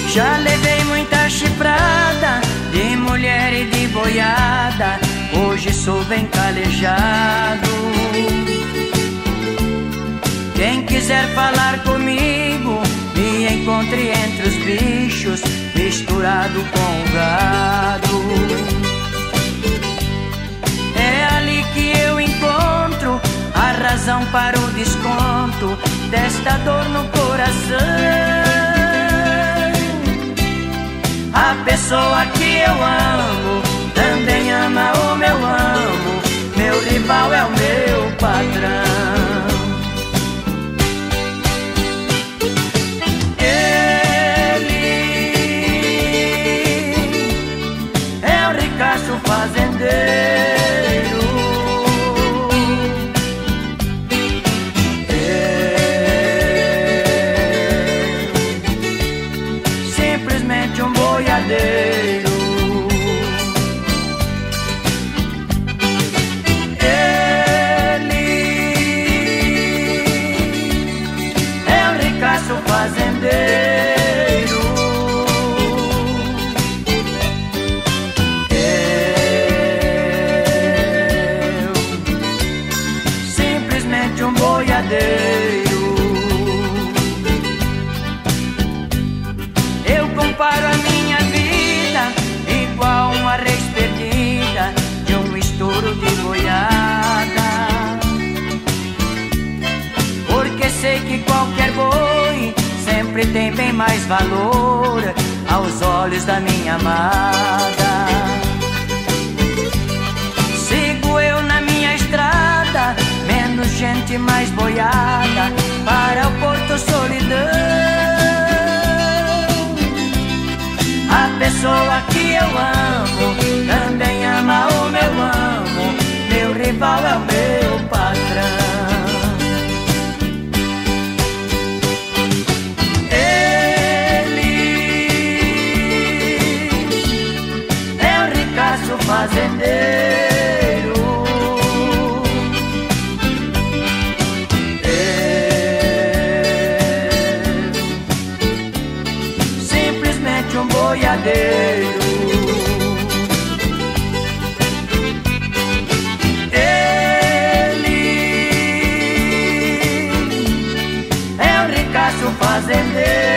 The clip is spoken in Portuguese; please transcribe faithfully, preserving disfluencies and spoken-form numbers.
Já levei muita chifrada de mulher e de boiada, hoje sou bem calejado. Quem quiser falar comigo, me encontre entre os bichos, misturado com o gado. É ali que eu encontro a razão para o desconto desta dor no coração. A pessoa que eu amo também ama o meu amo, meu rival é o meu patrão. Fazendeiro, eu, simplesmente um boiadeiro. Ele é um ricaço fazendeiro. Eu comparo a minha vida igual uma res perdida de um estouro de boiada, porque sei que qualquer boi sempre tem bem mais valor aos olhos da minha amada. Sigo eu na minha estrada, menos gente, mais boiada, para o Porto Solidão. A pessoa que eu amo também ama o meu amo, meu rival é o meu patrão. Ele é um ricaço fazendeiro. Um boiadeiro, ele é um ricaço fazendeiro.